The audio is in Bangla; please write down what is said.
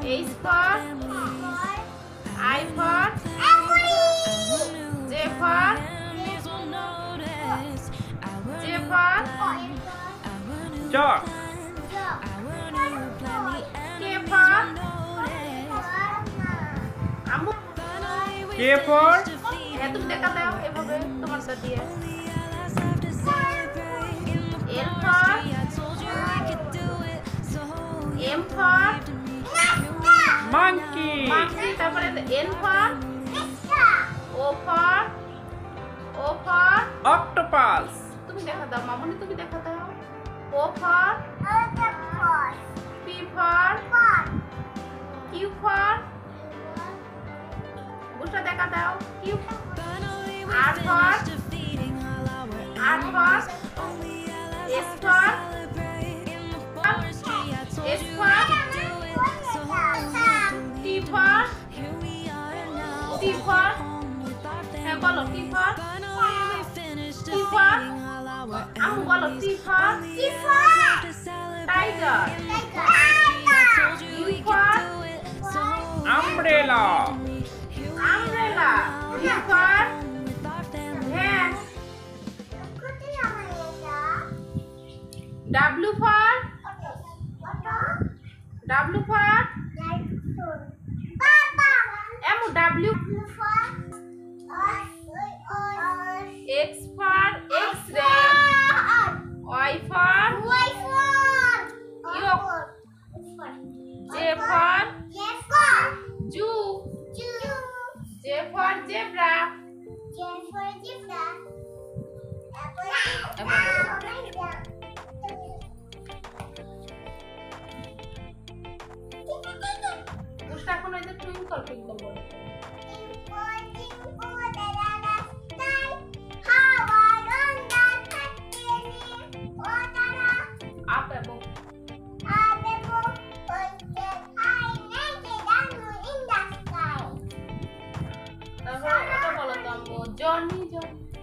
H for I for J for Dog. K for Amu K for তুমি দেখা দাও এভাবে তোমার সাথে দিয়ে L for M for monkey. তারপরে N for O for Octopus. তুমি দেখা দাও মামুনি তুমি দেখা দাও O for P for Q for বুঝটা দেখা দাও Q R for S for S for T for হ্যাঁ বলো T for আমি বলো T for tiger U for Umbrella. V for hand W for M W X for X-ray Y for yolk J for Jew J for zebra পুষ্টা এখন ওই যে টুইঙ্কল বলে up above তারপর এটা বলো তো Johnny